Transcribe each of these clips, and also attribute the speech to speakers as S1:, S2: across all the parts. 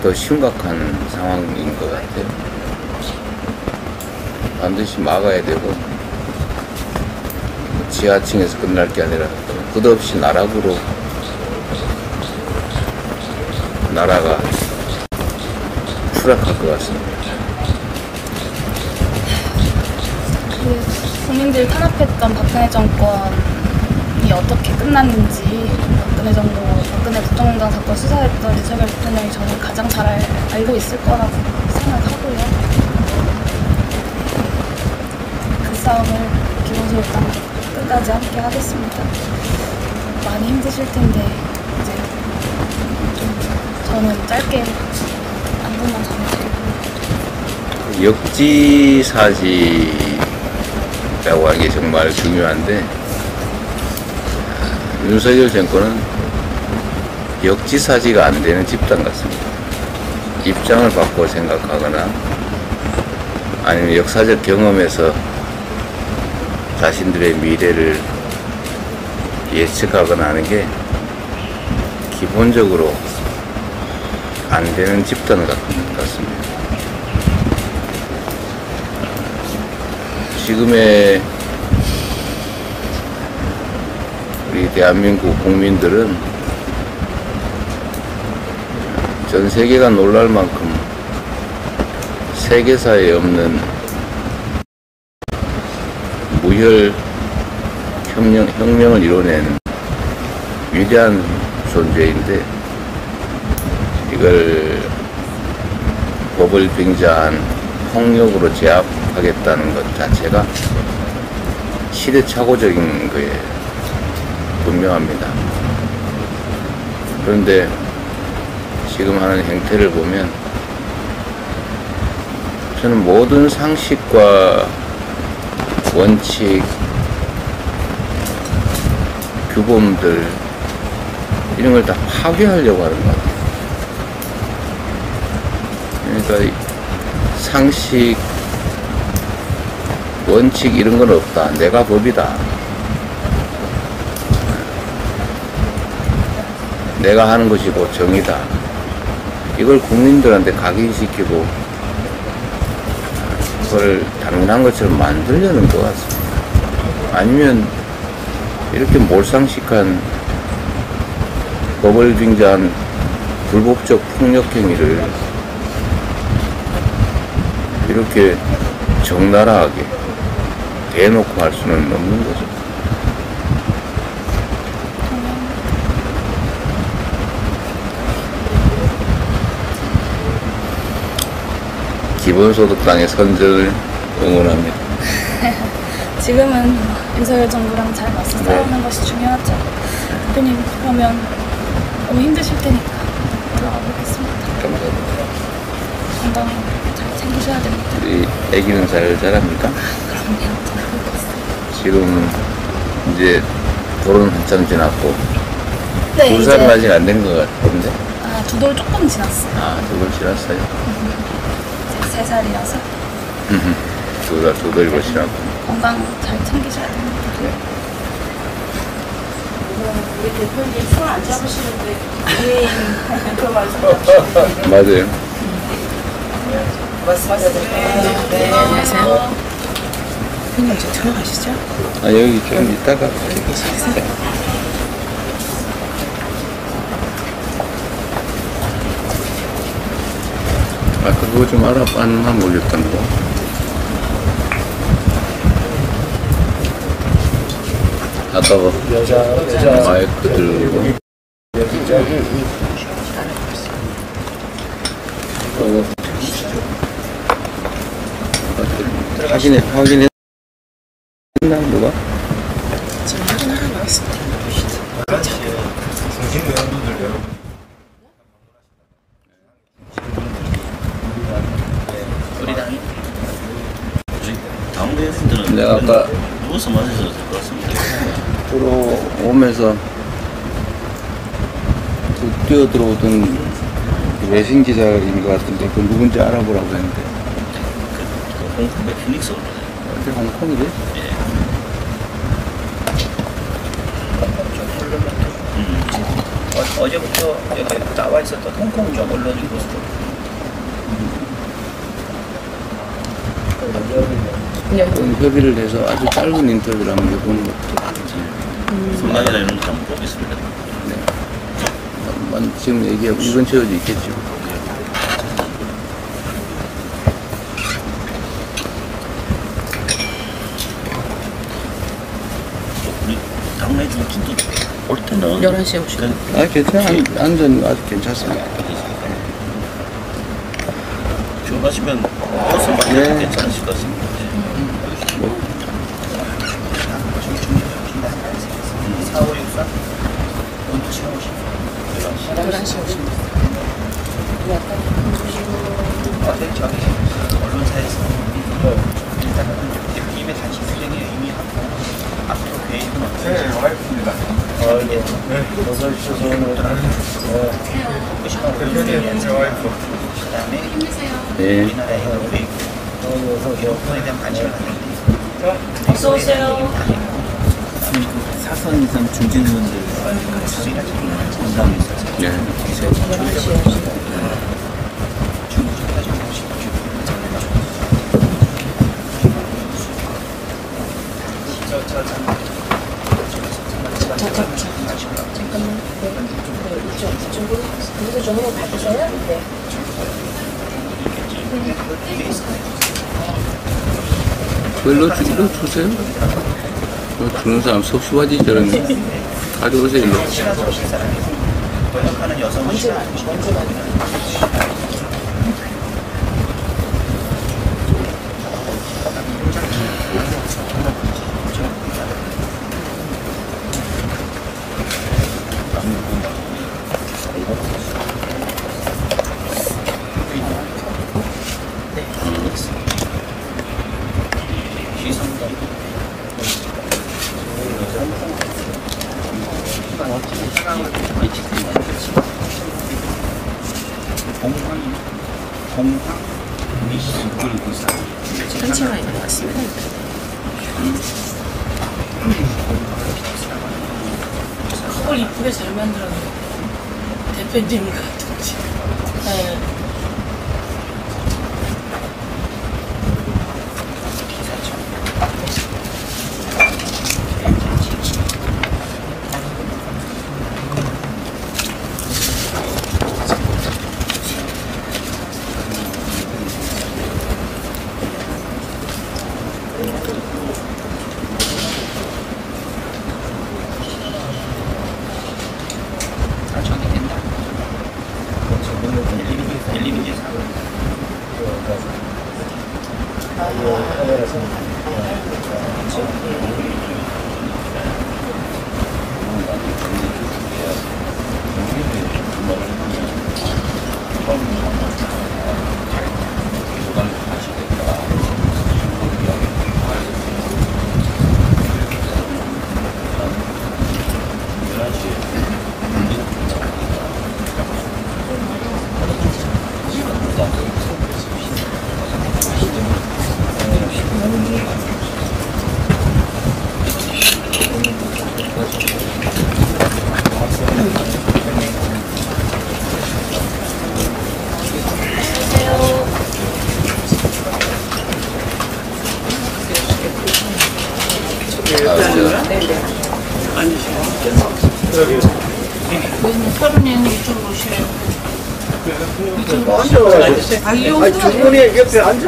S1: 더 심각한 상황인 것 같아요. 반드시 막아야 되고, 지하층에서 끝날 게 아니라 끝없이 나락으로 나라가 추락할 것 같습니다.
S2: 국민들이 탄압했던 박근혜 정권이 어떻게 끝났는지, 박근혜 국정농단 사건 수사했던 이재명 대통령이 저는 가장 잘 알고 있을 거라고 생각하고요. 그 싸움을 기본소득당 끝까지 함께 하겠습니다. 많이 힘드실 텐데 이제 좀 저는 짧게 안부만 전해드리고,
S1: 역지사지라고 하는 게 정말 중요한데, 윤석열 정권은 역지사지가 안 되는 집단 같습니다. 입장을 바꿔 생각하거나 아니면 역사적 경험에서 자신들의 미래를 예측하거나 하는 게 기본적으로 안 되는 집단 같습니다. 지금의 우리 대한민국 국민들은 전 세계가 놀랄 만큼 세계사에 없는 무혈 혁명을 이뤄낸 위대한 존재인데, 이걸 법을 빙자한 폭력으로 제압하겠다는 것 자체가 시대착오적인 거에 분명합니다. 그런데 지금 하는 행태를 보면 저는 모든 상식과 원칙, 규범들 이런 걸 다 파괴하려고 하는 것 같아요. 그러니까 상식, 원칙 이런 건 없다. 내가 법이다. 내가 하는 것이 곧 정의다. 이걸 국민들한테 각인시키고 그걸 당연한 것처럼 만들려는 것 같습니다. 아니면 이렇게 몰상식한 법을 빙자한 불법적 폭력 행위를 이렇게 적나라하게 대놓고 할 수는 없는 거죠. 기본소득당의 선전을 응원합니다.
S2: 지금은 윤석열 정부랑 잘 맞서 싸우는 것이 중요하죠. 대표님, 그러면 너무 힘드실 테니까 들어가 보겠습니다.
S1: 감사합니다.
S2: 건강 잘 챙기셔야 됩니다.
S1: 우리 애기는 잘 자랍니까?
S2: 그럼요.
S1: 지금 이제 돌은 한참 지났고,
S2: 네,
S1: 2살은 아직 안 된 것 같은데?
S2: 아, 2돌 조금 지났어요.
S1: 아, 2돌 지났어요?
S2: 3살이라서
S1: 2돌 지났고.
S2: 건강 잘 챙기셔야 됩니다.
S1: 네.
S3: 우리 대표님 손 안 잡으시는데 유해인 그 말씀
S1: 맞아요.
S3: 네, 안녕하세요.
S4: 대표님 이제 들어가시죠?
S1: 아, 여기 좀 이따가. 아까 그거 좀 안만 모르겠던 거. 아까 마이크 들고. 확인했나, 누가?
S4: 지금 확인하러 가겠습니다.
S1: 내가 아까
S5: 누워서 맞으셔도 될 것 같습니다.
S1: 들어오면서 뛰어 들어오던 외신 기자인 것 같은데 그 누군지 알아보라고 했는데.
S5: 홍콩의 피닉스 올라요.
S1: 어디 홍콩이래?
S5: 예. 어제부터 여기 나와 있었던 홍콩 언론인 모습.
S1: 그건 협의를 해서 아주 짧은 인터뷰를 한번 해보는 것도 괜찮아요.
S5: 순간이나 이런 거 한번 보겠습니다.
S1: 지금 얘기하고 이번 주에도 있겠죠.
S5: 우리 당내 중진도 올 때는
S4: 11시에 오시고.
S1: 아, 괜찮아요. 안전 아주 괜찮습니다.
S5: 주문하시면 버스 많이
S1: 네.
S5: 괜찮으실 것 같습니다.
S1: 뭐,
S5: 4564
S4: 11시에 오시고.
S5: 저기 언론사에서 일단은 대표님의 단식 수정에 이미 하고 앞으로 계획은 어떻게
S6: 네, 와이프입니다. 어서 오십시오. 대표님, 제 와이프.
S5: 그다음에
S1: 네.
S5: 우리나라의 계획 여건에 대한 관심을 갖는데
S3: 어서 오세요.
S5: 사선 이상 중진 의원들과 같이 공감이 있어서
S1: 네.
S4: 11시에 오시고.
S5: 중국까지 오고 싶고
S4: 잠깐만. 이쪽으로. 거기서 좀 한번 봐주세요. 네.
S1: 일로 주세요. 주는 사람 섭수하지 저러면 가져오세요. 일로.
S5: 친화서 오실 사람이 번역하는 여성은
S4: 한치가 있는 것 같습니다.
S3: 그걸 이쁘게 잘 만들었네. 대표님 같은지. 네. 서른님 이쪽으로 오시래요.
S6: 아니, 두 분이 옆에 앉아.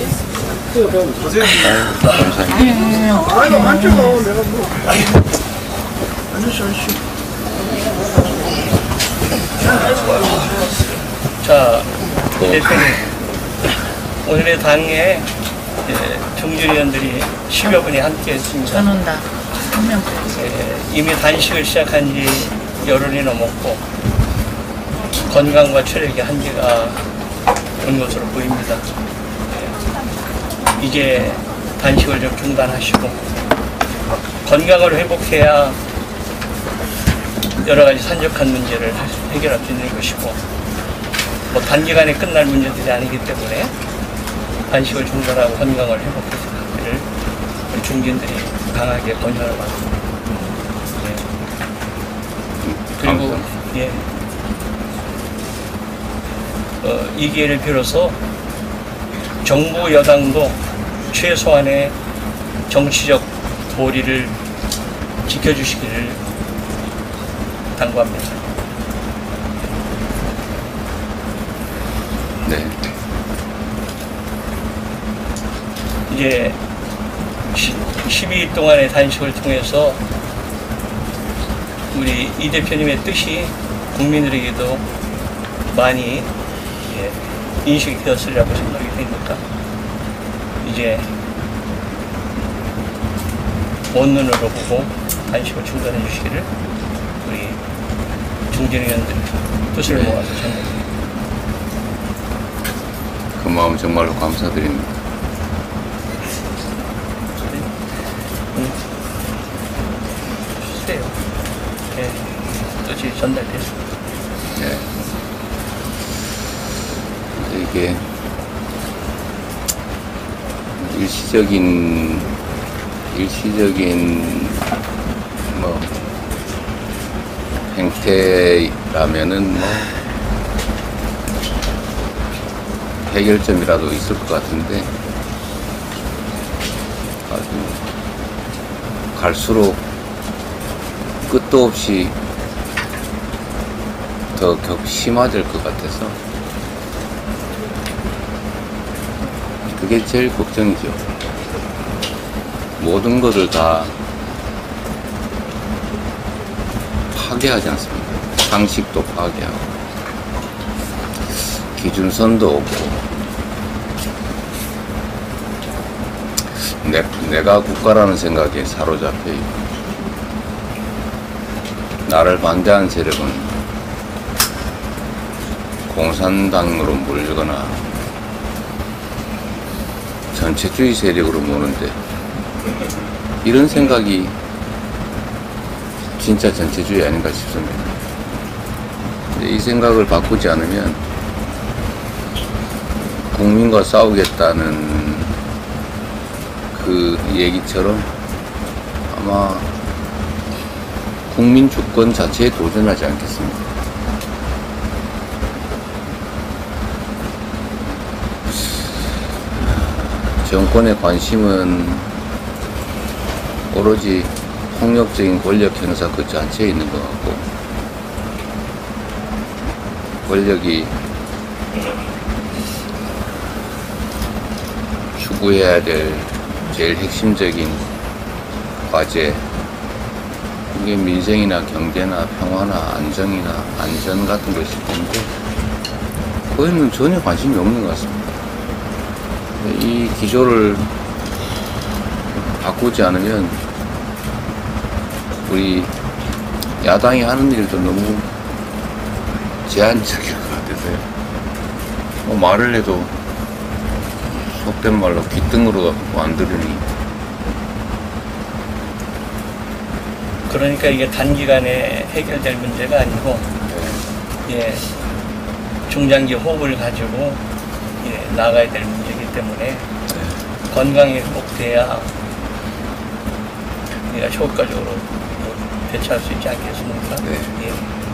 S1: 감사합니다.
S6: 아이고, 앉아. 내가 뭐.
S7: 자, 대표님, 오늘의 당에 중진위원들이 10여 분이 함께 했습니다.
S4: 저는 다 한명
S7: 이미 단식을 시작한 지 열흘이 넘었고 건강과 체력의 한계가 온 것으로 보입니다. 이제 단식을 좀 중단하시고 건강을 회복해야 여러 가지 산적한 문제를 해결할 수 있는 것이고 뭐 단기간에 끝날 문제들이 아니기 때문에 단식을 중단하고 건강을 회복해서 가기를 우리 중진들이 강하게 권유하러 왔습니다. 그리고 예. 이 기회를 빌어서 정부 여당도 최소한의 정치적 도리를 지켜주시기를 당부합니다.
S1: 네.
S7: 이제 12일 동안의 단식을 통해서 우리 이 대표님의 뜻이 국민들에게도 많이 인식이 되었으리라고 생각이 됩니다. 이제 온 눈으로 보고 단식을 중단해 주시기를 우리 중진의원들 뜻을
S1: 네.
S7: 모아서 전해드립니다.
S1: 그 마음 정말로 감사드립니다.
S7: 주세요. 네, 뜻이 전달됐습니다.
S1: 네. 이게 일시적인 뭐 행태라면은 뭐 해결점이라도 있을 것 같은데 아주 갈수록 끝도 없이 더 심화될 것 같아서 그게 제일 걱정이죠. 모든 것을 다 파괴하지 않습니까? 상식도 파괴하고 기준선도 없고 내가 국가라는 생각에 사로잡혀 있고 나를 반대하는 세력은 공산당으로 몰리거나 전체주의 세력으로 모는데 이런 생각이 진짜 전체주의 아닌가 싶습니다. 근데 이 생각을 바꾸지 않으면 국민과 싸우겠다는 그 얘기처럼 아마 국민 주권 자체에 도전하지 않겠습니다. 정권의 관심은 오로지 폭력적인 권력 행사 그 자체에 있는 것 같고 권력이 추구해야 될 제일 핵심적인 과제 이게 민생이나 경제나 평화나 안정이나 안전 같은 것일 텐데 거기는 전혀 관심이 없는 것 같습니다. 이 기조를 바꾸지 않으면 우리 야당이 하는 일도 너무 제한적일 것 같아서요. 뭐 말을 해도 속된 말로 귀등으로 갖고 안 들으니
S7: 그러니까 이게 단기간에 해결될 문제가 아니고 예, 중장기 호흡을 가지고 나가야 될 문제이기 때문에 건강이 회복돼야 우리가 효과적으로 대처할 수 있지 않겠습니까?
S1: 네.
S7: 예.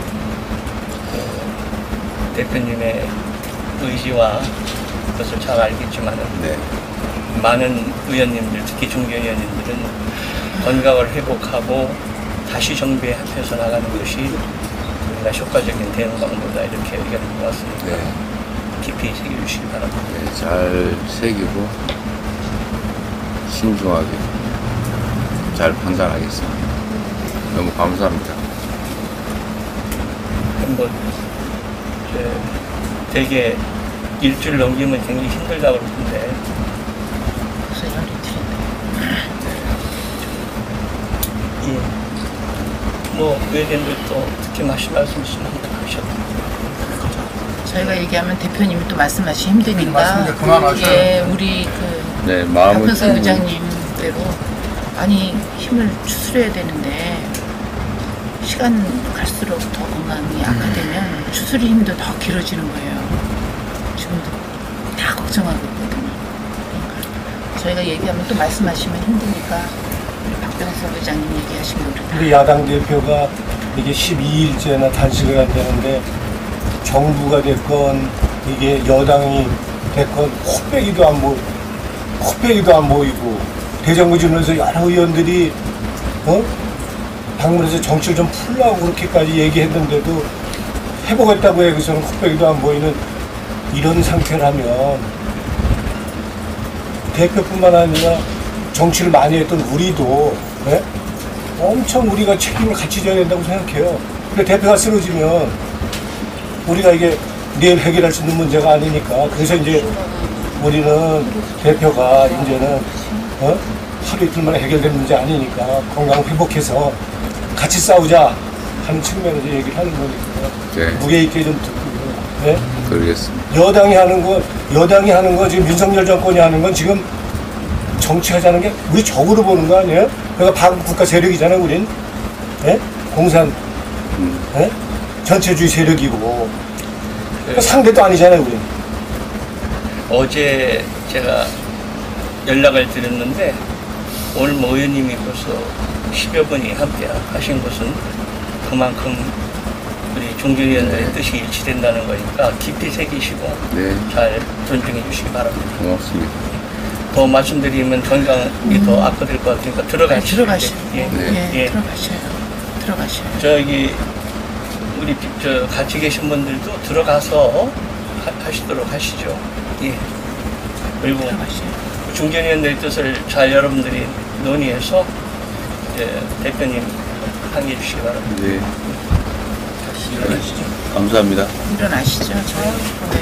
S7: 대표님의 의지와 그것을 잘 알겠지만
S1: 네.
S7: 많은 의원님들, 특히 중견의원님들은 건강을 회복하고 다시 정비에 합해서 나가는 것이 우리가 효과적인 대응 방법이다 이렇게 의견을 모았습니다.
S1: 네.
S7: 깊이 새겨주시기 바랍니다.
S1: 네, 잘 새기고 신중하게 잘 판단하겠습니다. 너무 감사합니다.
S7: 뭐 되게 일주일 넘기면 굉장히 힘들다고 그러던데 뭐 의견들 또 특히 말씀 있으면 하셔도
S4: 저희가 얘기하면 대표님이 또 말씀하시기 힘드니까
S6: 말씀 이제 그만하셔요.
S4: 예, 우리
S1: 네, 마음을
S4: 박현선 의장님대로 많이 힘을 추스려야 되는데 시간 갈수록 더 건강이 악화되면 추스리 힘도 더 길어지는 거예요. 지금도 다 걱정하고 있거든요. 그러니까 저희가 얘기하면 또 말씀하시면 힘드니까 박병석 의장님 얘기하신 거
S8: 우리 야당 대표가 이게 12일째나 단식을 한다는데 정부가 됐건 이게 여당이 됐건 코빼기도 안 보이고 대정부질문에서 여러 의원들이 방문해서 정치를 좀 풀라고 그렇게까지 얘기했는데도 해보겠다고 해서는 코빼기도 안 보이는 이런 상태라면 대표뿐만 아니라 정치를 많이 했던 우리도 엄청 우리가 책임을 같이 져야 된다고 생각해요. 근데 대표가 쓰러지면 우리가 이게 내일 해결할 수 있는 문제가 아니니까. 그래서 이제 우리는 대표가 이제는 하루 이틀 만에 해결될 문제 아니니까 건강 회복해서 같이 싸우자 하는 측면에서 얘기를 하는 거니까
S1: 네.
S8: 무게 있게 좀 듣고요. 네?
S1: 그러겠습니다.
S8: 여당이 하는 거 지금 윤석열 정권이 하는 건 지금 정치하자는 게 우리 적으로 보는 거 아니에요? 그러니까 국가 세력이잖아요, 우린. 예? 공산, 예? 전체주의 세력이고. 그러니까 상대도 아니잖아요, 우린.
S7: 어제 제가 연락을 드렸는데 오늘 모 의원님이 벌써 10여 분이 함께 하신 것은 그만큼 우리 종교위원들의 뜻이 일치된다는 거니까 깊이 새기시고
S1: 네.
S7: 잘 존중해 주시기 바랍니다.
S1: 고맙습니다.
S7: 더 말씀드리면 건강이 더 악화될 것 같으니까 들어가시죠. 예.
S1: 네.
S7: 예.
S4: 들어가셔요.
S7: 저기 우리 같이 계신 분들도 들어가서 하시도록 하시죠. 예. 그리고 중견위원들의 뜻을 잘 여러분들이 논의해서 대표님 항의해 주시기 바랍니다.
S1: 네. 감사합니다.
S4: 일어나시죠. 저희. 네.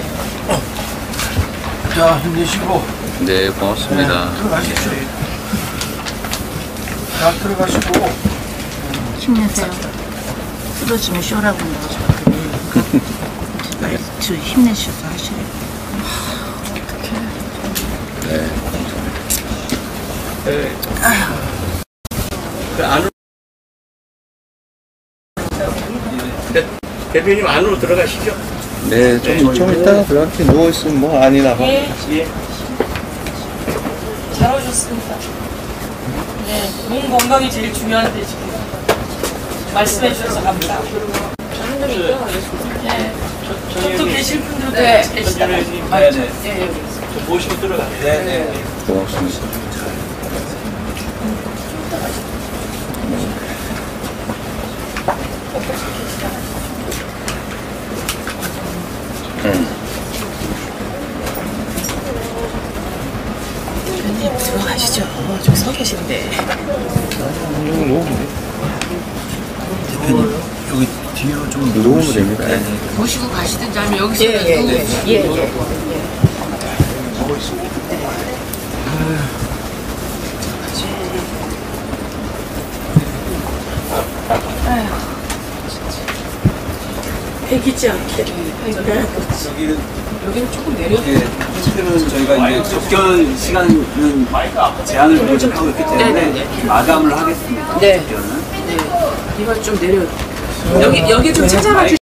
S8: 자, 힘내시고.
S1: 네, 고맙습니다.
S8: 들어가십시오. 자, 들어가시고.
S4: 힘내세요. 쓰러지면 쇼라고 나오죠. 저 힘내셔서 하셔야 돼요.
S1: 네.
S7: 대표님 안으로 들어가시죠.
S1: 네, 좀 이따가 그렇게 누워있으면 뭐 아니나 봐.
S3: 예.
S7: 예.
S3: 잘 오셨습니다. 네, 몸 건강이 제일 중요한데 지금 말씀해 주셔서 감사합니다. 네, 저도 계실 분들도 같이 계시다가
S7: 네네.
S3: 예,
S7: 모시고 들어가세요. 네네.
S1: 고맙습니다.
S4: 들어가시죠. 저기 서 계신데.
S5: 대표님 여기 뒤로 좀
S1: 누우면 됩니다.
S4: 모시고 가시든지 아니면 여기서 예.
S3: 배기지 않게.
S5: 여기는 조금 내려. 예, 실제로는 저희가 이제 접견 시간은 제한을 하고 있기 때문에 마감을 하겠습니다.
S3: 네.
S5: 접견은.
S3: 이걸 좀 내려. 여기 좀 찾아봐 주세요.